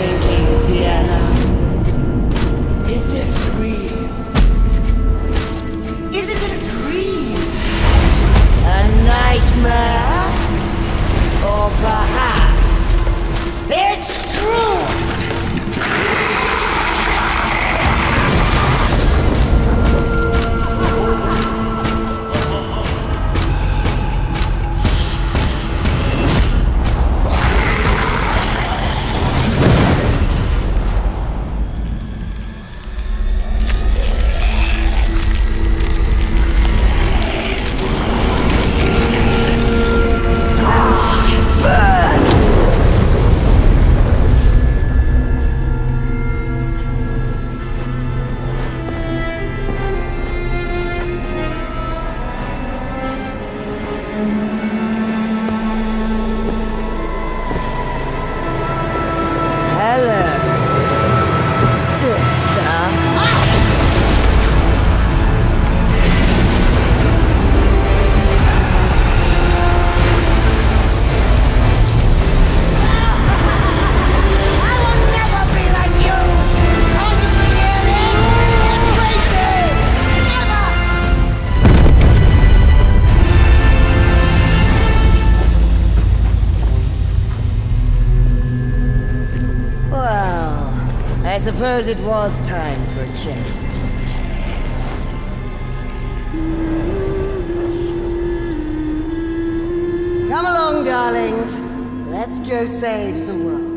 thinking, Sienna? Is this real? Is it a dream? A nightmare? Or perhaps it's true? Hello, sister. I will never be like you. Can't you feel it? Embrace it. Never. Well, I suppose it was time for a change. Come along, darlings. Let's go save the world.